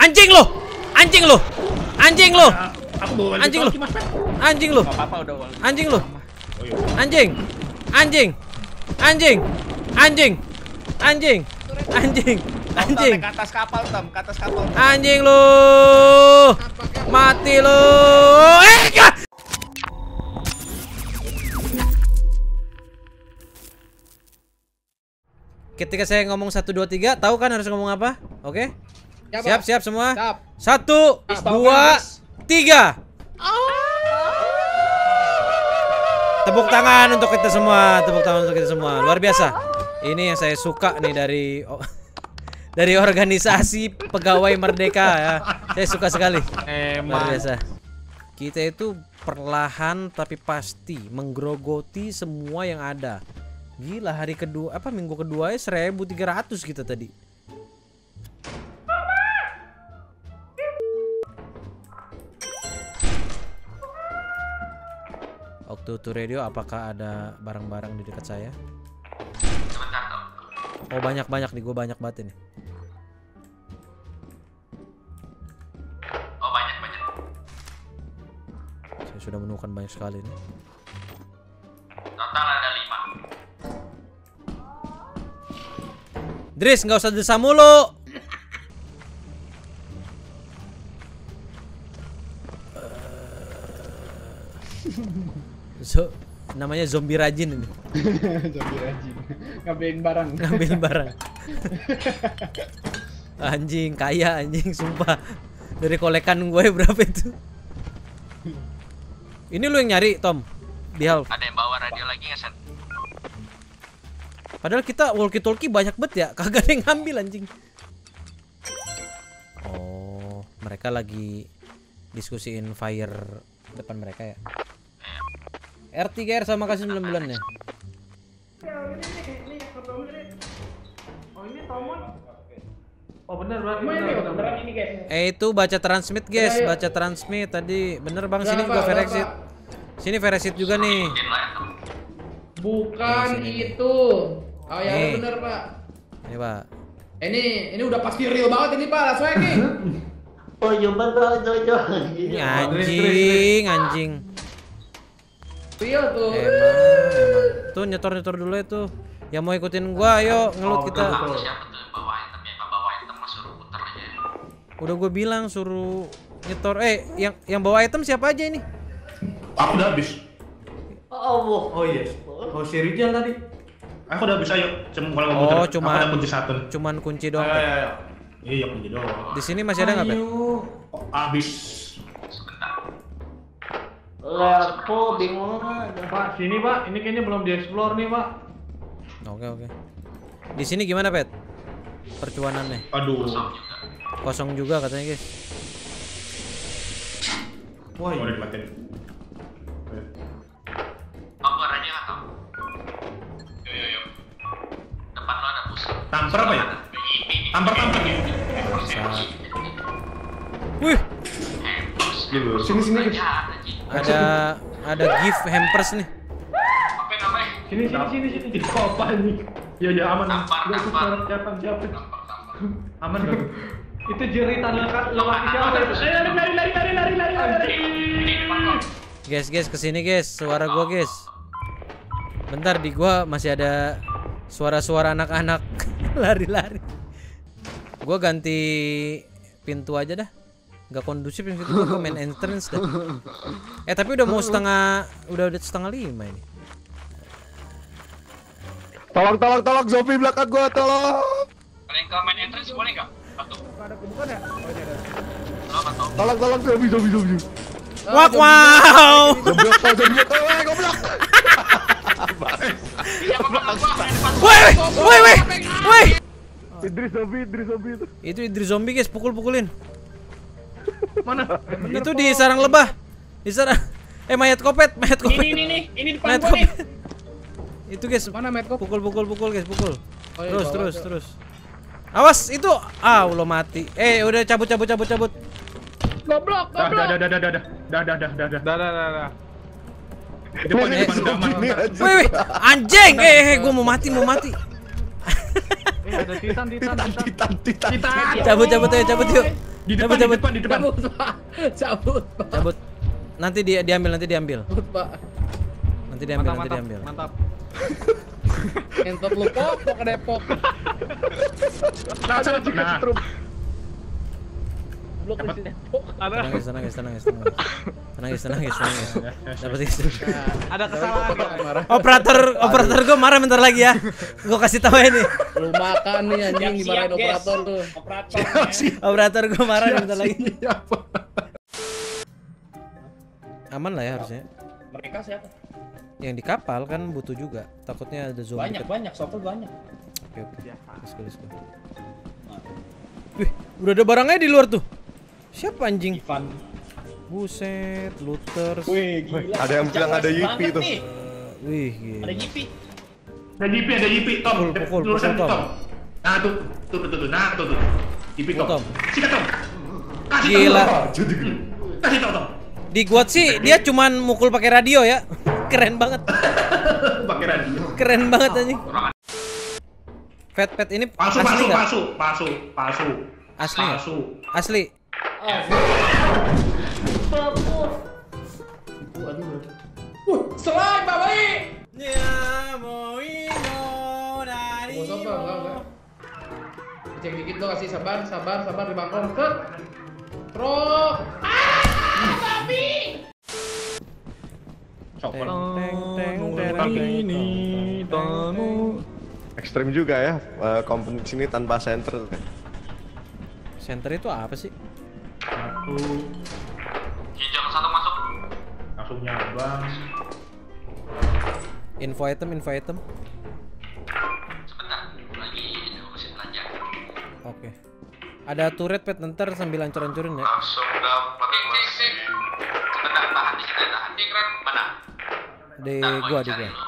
Anjing lu. Anjing lu. Anjing lu. Anjing lu. Anjing lu. Anjing lu. Anjing. Anjing. Anjing. Anjing. Anjing. Anjing. Anjing. Ke atas kapal, Tom. Ke atas kapal. Anjing lu. Mati lu. Ketika saya ngomong 1 2 3, tahu kan harus ngomong apa? Oke? Siap semua? Siap. 1 2 3. Tepuk tangan untuk kita semua, tepuk tangan untuk kita semua. Luar biasa. Ini yang saya suka nih dari organisasi pegawai Merdeka ya. Saya suka sekali. Luar biasa. Kita itu perlahan tapi pasti menggerogoti semua yang ada. Gila, hari kedua minggu kedua 1300 kita tadi. Oktutu Radio, apakah ada barang-barang di dekat saya? Oh, banyak nih, gue banyak banget ini. Oh, banyak. Saya sudah menemukan banyak sekali nih. Total ada 5. Dris, nggak usah desa mulu. Namanya zombie rajin ini. Zombie rajin. Ngambilin barang. Ngambilin barang. Anjing, kaya anjing, sumpah. Dari kolekan gue berapa itu? Ini lu yang nyari, Tom? Di Half. Ada yang bawa radio lagi nggak, Sen? Padahal kita walkie-talkie banyak bet ya, kagak ada yang ngambil anjing. Oh, mereka lagi diskusiin fire depan mereka ya. R3R sama kasih 9 bulannya. Oh bener berarti ini guys. Itu baca transmit guys, baca transmit tadi. Bener Bang, sini juga Veresit. Sini Veresit juga nih. Bukan itu. Oh ya bener Pak. Ini Pak. Ini udah pasti real banget ini Pak, langsung aja nih. Oh iya betul. Ini anjing. Real tuh. Emang. Tuh nyetor dulu itu. Yang mau ikutin gua, ayo ngelut kita. Siapa tuh bawa item ya? Bawa item mah suruh puter aja. Udah gue bilang suruh nyetor. Yang bawa item siapa aja ini? Aku udah habis. Oh iya. Oh si Rijal tadi. Aku udah habis, ayo. Cuman kunci 1. Cuman kunci doang. Iya, kunci doang. Di sini masih ada nggak, Pet? Habis. Sebentar. Lepo bingung. Pak, sini Pak. Ini kayaknya belum dieksplor nih Pak. Oke. Di sini gimana, Pet? Percuanannya? Aduh. Kosong juga katanya, guys. Wah, udah dimatiin. Bawa radio nggak tahu? Yo. Depan lo ada bus. Tampar apa ya? Tampar ya? Wih, Sini. ada gift hampers nih. Apa namanya? Sini. Apa nih? Ya aman. Tampar. Siapa? Aman dong. Itu jeritan lewat siapa? Lari. Guys, kesini guys, suara gua guys. Bentar, di gua masih ada suara-suara anak-anak lari-lari. Gua ganti pintu aja dah. Gak kondusif yang situ, gua main entrance dah. Tapi udah mau setengah 5 ini. Tolong zombie belakang gua, tolong. Kalian ke main entrance boleh nggak? Satu. Ada bukan ya? Oh ini ada. Tolong zombie. Wow. Zombie goblok. Woi. Idris zombie itu. Itu Idris zombie guys, pukulin. Mana? Itu di sarang lebah. Di sarang. Mayat kopet. Ini depan gua nih. Itu guys. Mana mayat kopet? Pukul guys, pukul. Oh, iya, Terus. Awas itu. Udah mati. Udah cabut. Goblok. Dah. Depan udah aman. Wih, anjing. Gua mau mati. Ada titan. Titan. Cabut yuk. Di depan, Cabut, di depan. Cabut, Pak. Cabut, Pak. Cabut. Nanti diambil. Cabut, Pak. Nanti diambil. Mantap. Entot lu pok ke Depok. Nah, Blok di Depok. Tenang guys. Dapat istri. Ada kesalahan. Marah. Operator gue marah bentar lagi ya. Gue kasih tahu ini. Lu makan nih anjing dimarahin operator tuh. Operator gue marah bentar lagi. Aman lah ya harusnya. Mereka siapa? Yang di kapal kan butuh juga. Takutnya ada zombie. Banyak, sopel banyak. Oke. Let's go. Wih, udah ada barangnya di luar tuh. Siapa anjing? Ivan. Buset, looters. Wih, gila. Ada yang bilang ada Yipi tuh. Wih, gila. Ada Yipi. Ada Yipi, Tom. Pukul, Lurusan Tom. Tom. Nah, tuh. Nah, tuh. Yipi, Tom. Tom. Sikat, Tom. Kasih Gila. Kasih tau, Tom. Di Guat sih dia cuman mukul pakai radio ya. Keren banget. Pakai radio. Keren banget anjing. Pet ini Palsu. asli nggak? Asli. Asli. Selain Pak Bayi. dari. Mau sabar, enggak. Cek dikit dong, kasih sabar di balkon. Set. Trok. Babi. Ekstrem juga ya, kompetisi ini tanpa center. Center itu apa sih? Hijau satu masuk. Langsung nyabang. Info item. Sebentar, lagi ngurusin belanja. Oke. Ada turret pet ntar sambil hancur-hancurin ya. Langsung dapat masih. Sebentar, tahan di sini, tahan. Keren mana? Di Ntar gua. cari dulu.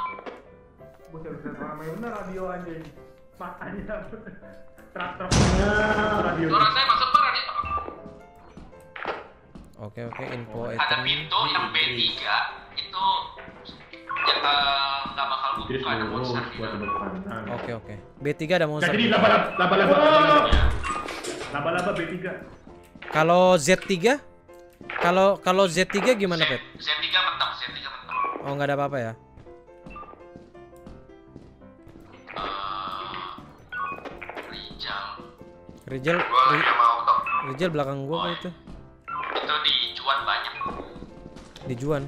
Suara saya masuk ke radio. Oke, info Ada item. pintu yang B3 itu yang nggak bakal buka, ada monster di dalam. Oke. B3 ada monster. Jadi laba-laba B3. Kalau Z3? Kalau Z3 gimana, Pet? Z3 mentok. Oh, nggak ada apa-apa ya. Rijal. Rijal belakang gua kok itu. Itu di Juan banyak. Di Juan.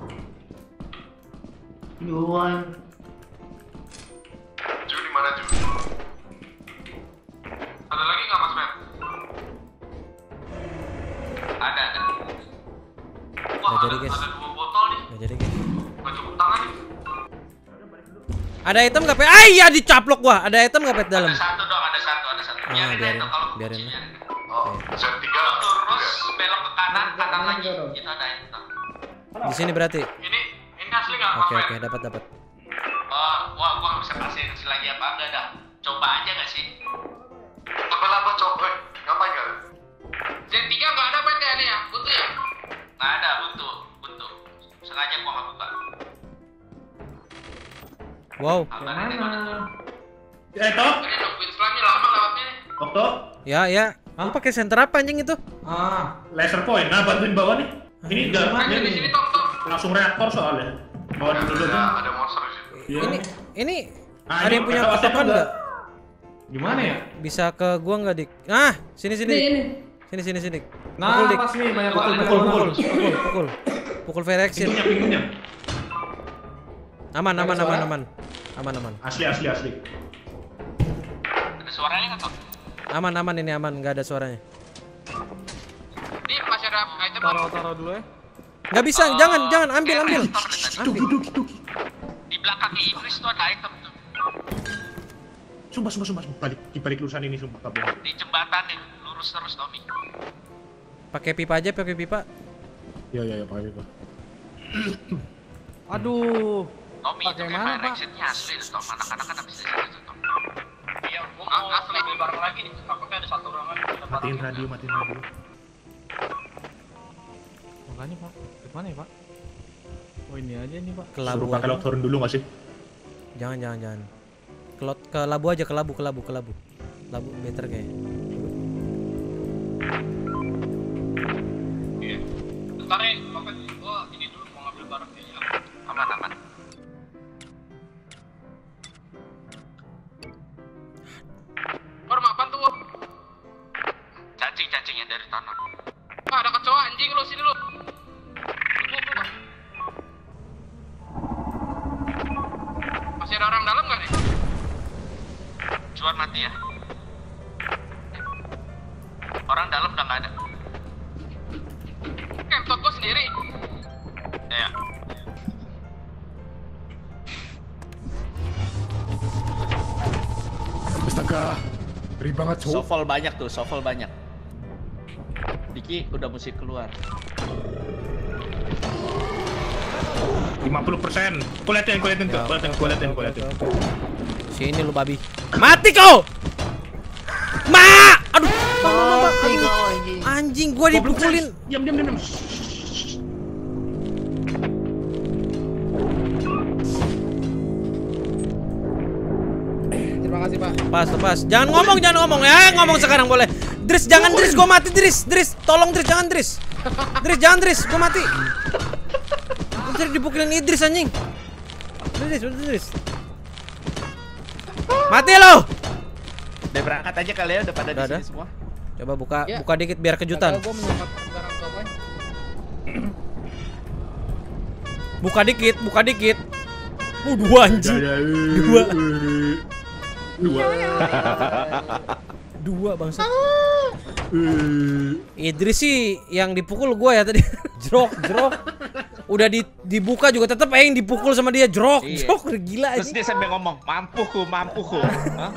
Ju di mana Ju? Ada lagi nggak Mas Pep? Ada. Wah, Nggak jadi, guys. ada 2 botol nih. Nggak jadi guys. Gak cukup tangan nih. Ada item nggak, Pet? Iya dicaplok gua. Ada item nggak, Pet, dalam? Ada satu dong, ada satu. Biarin. Itu kalau Biarin. Oh, Z3 terus belok ke kanan lagi. Itu ada item. Di sini berarti. Ini asli nggak Mas Oke, Pep? dapat. Wah, gua nggak bisa kasih lagi apa enggak dah. Coba aja nggak sih? Apa coba? Ngapain nggak? Z3 nggak ada Pet ya nih ya? Buntu ya? Nggak ada, buntu. Sengaja gua nggak buka. Wow. Abang ini mana tuh? Tok. Ini nungguin selanjutnya lama lewatnya nih. Tok. Ya. Lu pakai center apa anjing itu? Laser point. Nah, bantuin bawa nih. Ini udah Ayo di sini Tom. langsung reaktor soalnya. Bawa dulu. Ada monster di situ. Iya. Ini Ah, ada ini yang punya kata patokan WhatsApp nggak? Gimana ya? Bisa ke gua nggak, Dik? Ah, sini. Ini. Sini. Nah, Dik. pas nih banyak Pukul. Pukul fire action. Pintunya. Aman. Asli. Ada suaranya nggak Tom? Aman ini aman, nggak ada suaranya. Ini masih ada item. Taruh dulu ya. Nggak bisa, jangan ambil. Di belakangnya Iblis tuh ada item tuh. Sumpah. Di balik lulusan ini sumpah kabel. Di jembatan nih, lurus terus Tommy. Pakai pipa aja, Iya, pakai itu. Aduh. Tommy itu kayak Bagaimana, fire Pak? exit-nya asli loh, Tom. Anak-anak kan habis dari situ, Tom. Iya, gua mau asli beli barang lagi nih. Takutnya ada satu orang lagi. Matiin radio. Makanya, Pak. Gimana ya, Pak? Oh, ini aja nih, Pak. Ke labu Suruh pakai aja. lock turun dulu nggak sih? Jangan. Ke labu aja, ke labu. Labu better kayaknya. Bentar ya, Bapak. Gua ini dulu mau ngambil barangnya ya. Aman. War, apaan tuh? Cacing yang dari tanah. Ah, ada kecoa anjing lu, sini lu. Lu. Masih ada orang dalam nggak nih? Juan mati ya? Orang dalam udah nggak ada. Kemptot gua sendiri. Ya. Astaga. Ngeri banget, Cok. Shuffle banyak. Diki udah mesti keluar. 50%. Kuliatin tuh. Sini lu babi. Mati kau. Aduh. Anjing gua dipukulin. Diam. Terima kasih, Pak. Lepas. Jangan ngomong ya. Ngomong sekarang boleh. Dris, jangan Dris, gua mati Dris. Tolong Dris, jangan Dris. Jangan Dris, gua mati. Dris dipukulin Idris anjing. Dris. Mati lo. Udah berangkat aja kali ya, udah pada di sini semua. Coba buka dikit biar kejutan. Gua menyelamatkan barang Bapak. Buka dikit. Dua anjing. Dua bangsa. Idris sih yang dipukul gua ya tadi. Jrok. Udah dibuka juga tetap yang dipukul sama dia. Jrok. Gila Terus dia sampai ngomong, mampu ku. Hah?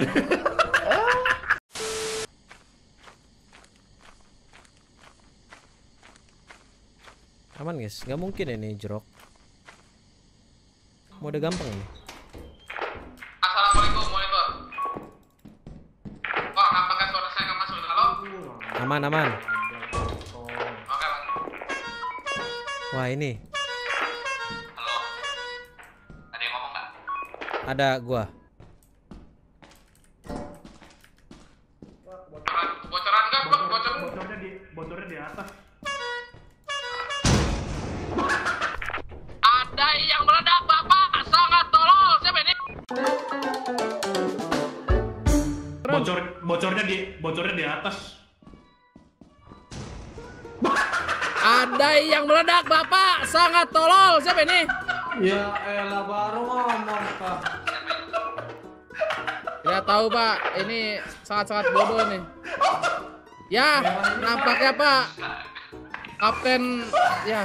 Aman guys, nggak mungkin ini Jrok. Mode gampang ini. Assalamualaikum, monitor. Wah, apakah suara saya nggak masuk? Halo? Aman. Oke, Bang. Wah ini Halo. Ada yang ngomong nggak? ada gua. Bocoran nggak, Bang? Bocornya di atas. Ada yang meledak, Bapak. Sangat tolol. Siapa ini? Bocornya di atas. Ada yang meledak, Bapak. Sangat tolol. Siapa ini? Ya elah baru ngomong, Pak. Ya tahu, Pak. Ini sangat bodoh nih. Ya, nampaknya Pak. Kapten ya.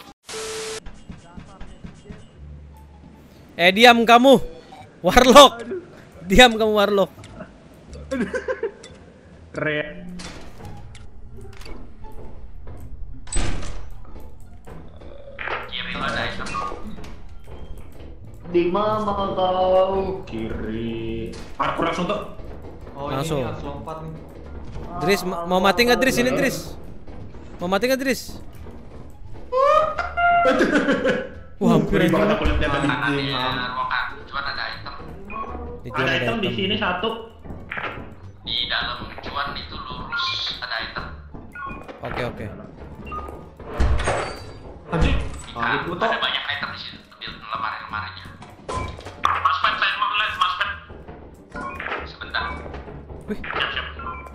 Diam kamu, Warlock. Diam kamu Warlock. Keren. Kiri lo ada item. Di mana kau? Kiri. Parkur langsung tuh. Oh, Langsung. ini harus lompat nih. Dris, mau mati nggak Dris ini Dris? Mau mati nggak Dris? Wah, hampir Banget aja. aku lihat tadi. Kanan di ruangan. Cuan ada item. Dijual ada item. di sini satu. Di dalam cuan itu lurus ada item. Oke. Anjing. Ada banyak item di situ. Ambil lemari-lemarinya. Maspet, saya mau lihat maspet. Sebentar. Wih. Siap.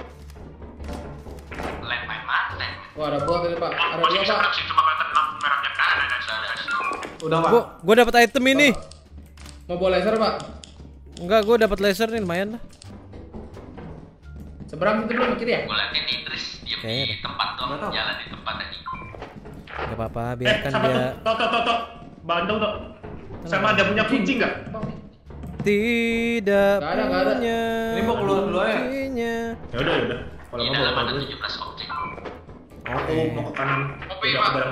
Lem main mati. Wah, ada buah tadi, Pak. Ada buah, Pak. Cuma kelihatan lampu merahnya kan ada. Udah, Pak. Gua dapat item ini. Mau bawa laser, Pak? Enggak, gua dapat laser nih lumayan lah. Seberang itu belum kiri ya? Gue liatin Idris diem Kayaknya di tempat doang, Nggak tahu. jalan di tempat tadi. Gak apa-apa, biarkan Sama dia. tuh. Bantu tuh. Sama ada punya kunci nggak? Tidak Nggak ada. punya. Ini mau keluar dulu ya? kuncinya. Ya udah. Kalau Di nggak dalam mau ada bagus. 17 objek. Aku mau ke kanan. Kopi, Udah Pak. bareng.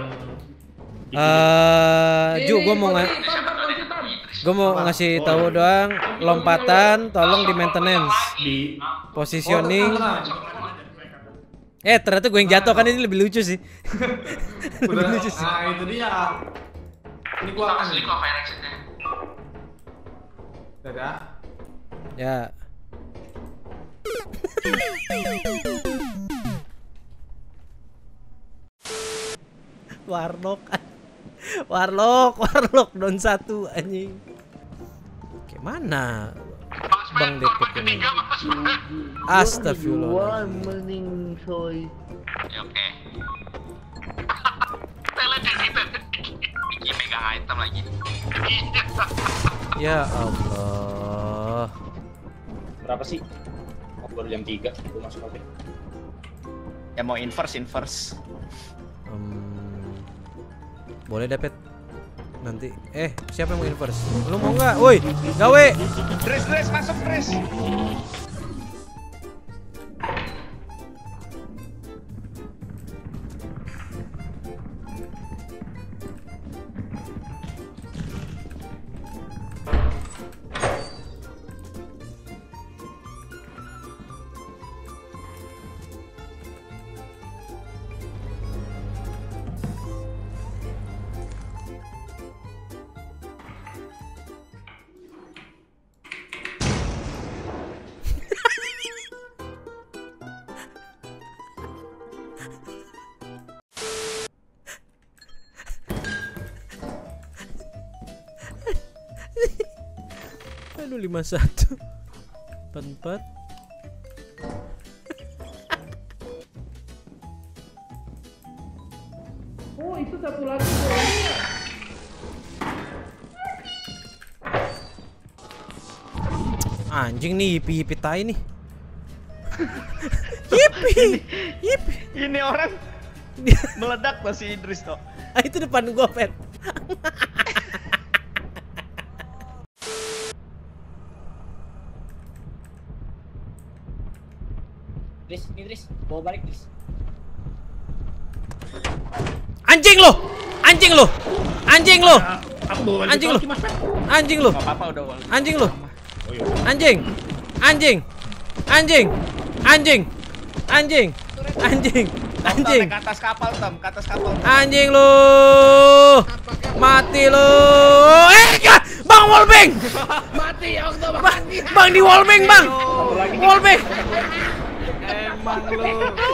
Ju, gua mau Ini siapa tuh ada yang ketemu Idris? ngasih tahu doang lompatan tolong di maintenance, Di positioning. Ternyata gue yang jatuh kan, ini lebih lucu sih. Lebih lucu sih. Nah, itu dia. Ini Gua gua asli kok fire exit-nya. Dadah. Ya. Warlock. Warlock down 1 anjing. Oke, mana Bang Depok ini? Astagfirullah. Mending coy. Ya, oke. Tele di situ. Iki megang item lagi. Ya Allah. Berapa sih? Oh, baru jam 3. Gue masuk oke. Ya mau inverse. Boleh dapet nanti. Siapa yang mau inverse? Lu mau nggak? Woi, gawe. Dres masuk Dres. Aduh 51 44. Oh, itu satu lagi. Anjing nih, Yipi tai nih. Yipi. Ini orang meledak tuh si Idris tuh. Itu depan gua, Pet. Idris, bawa balik, Idris. Anjing lo. Anjing lo. Anjing lo. Aku bawa balik Anjing lu. lagi, Mas Pet. Anjing lo. Gak apa-apa udah wal. Anjing lo. Oh, iya. Anjing. Anjing. Anjing. Anjing. Anjing. Anjing. Anjing. Ke atas kapal, Tom. Ke atas kapal. Anjing lu. Mati lu. Bang wallbang. Mati ya waktu Bang di wallbang, Bang. Wallbang. Emang lu.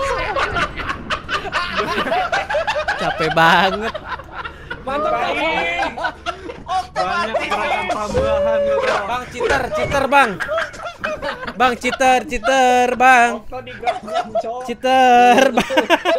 Capek banget. Mantap kali. Banyak gerakan tambahan lu. Bang cheater, Bang. Bang cheater, Bang. Kau di grabnya, cowok. Cheater, Bang.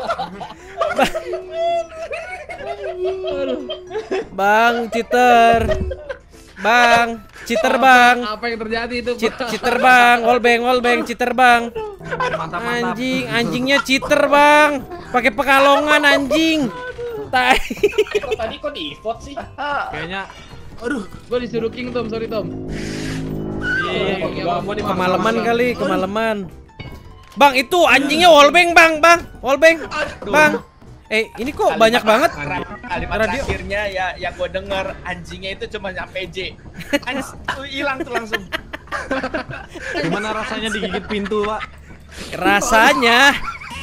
Bang cheater. Bang, cheater, Bang. Apa yang terjadi itu? Cheater, Bang. Wallbang, cheater, Bang. Anjingnya cheater, Bang. Pakai pekalongan anjing. Tai. Kok tadi kok di vote sih? Kayaknya Gue disuruh King, Tom. Sorry, Tom. gua di Kemalaman kali, kemalaman. Bang, itu anjingnya wallbang, Bang. Bang. Ini kok banyak banget. Kalimat Radio. terakhirnya ya yang gue denger anjingnya itu cuma nyampe J. Hilang tuh langsung. Gimana rasanya digigit pintu, Pak? Rasanya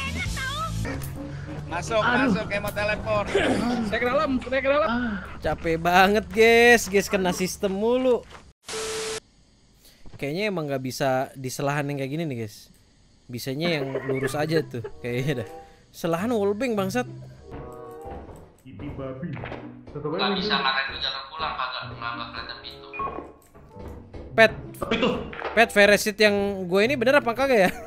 Masuk, kayak mau teleport. Saya ke dalam. capek banget, guys. Kena sistem mulu. Kayaknya emang nggak bisa diselahan yang kayak gini nih, guys. Bisanya yang lurus aja tuh, kayaknya dah. Selahan wallbang bangsat. Ibi babi. Gak bisa ngarahin lu jalan pulang kagak kelihatan pintu. Pet, Apa itu? Veresit yang gue ini bener apa kagak ya?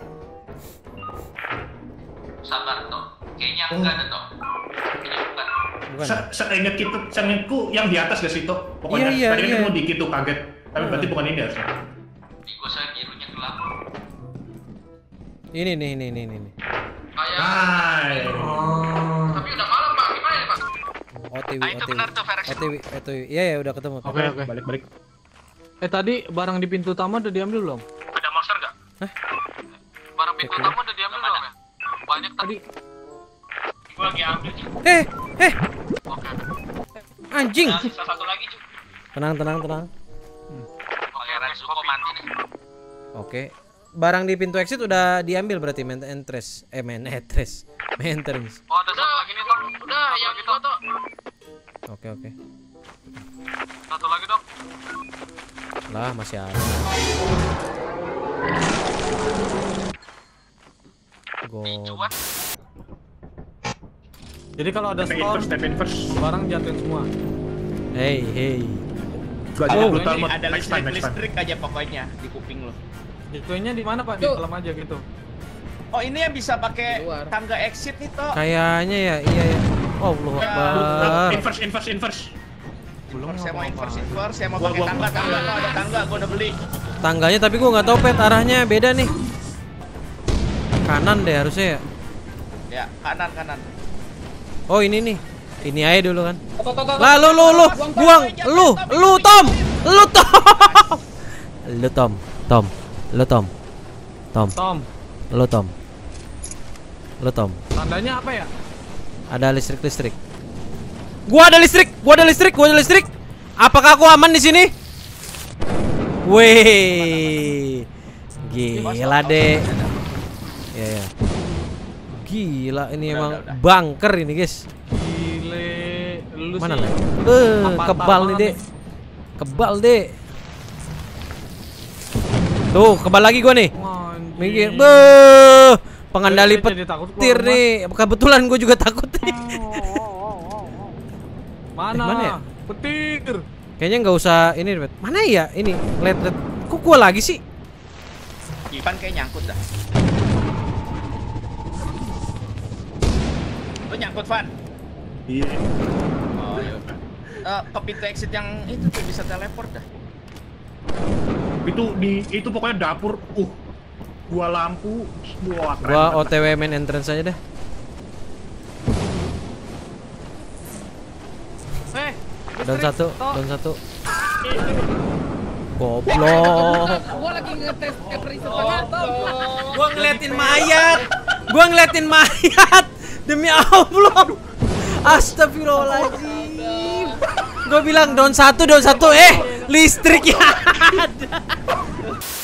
Sabar toh. Kayaknya enggak ada toh. Kayaknya bukan. Bukan. Seingat kita, seingatku yang di atas gak sih itu? Pokoknya Iya, tadi iya. kan mau dikit tuh kaget. Tapi berarti bukan ini harusnya. Di gua saya birunya gelap. Ini nih. Kayak. Hai. Tapi udah malam Pak. Gimana ya Pak? OTW. Itu benar tuh Veresit. OTW. Iya, udah ketemu. Oke. Balik. Tadi barang di pintu utama udah diambil belum? Ada monster nggak? Hah? Barang pintu utama udah diambil belum ya? Banyak tadi. Gua lagi ambil Ju. Oke. Anjing. Nah, sisa satu lagi Ju. Tenang. Pangeran Zuko mati nih. Oke. Barang di pintu exit udah diambil berarti maintenance. Maintenance. Oh ada satu lagi nih Tom. Udah yang itu toh. Oke. Satu lagi dong. Lah, masih ada. Dicuan. Jadi kalau ada storm, Step in first. barang jatuhin semua. Hey. Gak Oh, jadi brutal ini mode. ada Next time, next time. listrik aja pokoknya di kuping lo. Jatuhinnya di mana Pak? Di Tuh. dalam aja gitu. Oh ini yang bisa pakai Di luar. tangga exit nih toh. Kayaknya ya, iya ya. Oh, Allah Akbar. In first. Belum Saya mau apa-apa. inverse, saya mau Gua- pakai gua- tangga, no, ada tangga, gua udah beli. Tangganya tapi gua nggak tahu pet arahnya beda nih. Kanan deh harusnya ya. Ya, kanan. Oh, ini nih. Ini aja dulu kan. Tok. Lah lu buang lu Tom. Lu Tom. Tom. Tandanya apa ya? Ada listrik. Gua ada listrik. Apakah aku aman di sini? Weh. Gila deh. Ya. Gila ini emang Udah. bunker ini, guys. Gile, lu Mana sih. lah? Apa Kebal nih, banget Dek. Kebal, Dek. Tuh, kebal lagi gua nih. Anjing. Minggir. Beuh. Pengendali Saya jadi takut keluar petir rumah. nih. Kebetulan gua juga takut nih. Mana? Mana ya? Petir. Kayaknya nggak usah ini, Bet. Mana ya? Ini, lihat. Kok gua lagi sih? Ivan kayak nyangkut dah. Lu nyangkut, Van? Iya. Oh, iya. Ke pintu exit yang itu tuh bisa teleport dah. Itu pokoknya dapur. Dua lampu. Wah, keren Gua banget. OTW main entrance aja deh. Down satu. Goblok. Gua lagi ngetes every setengah Tom. Gua ngeliatin mayat. Demi Allah. Astagfirullahaladzim. Gua bilang down satu. Listrik ya ada.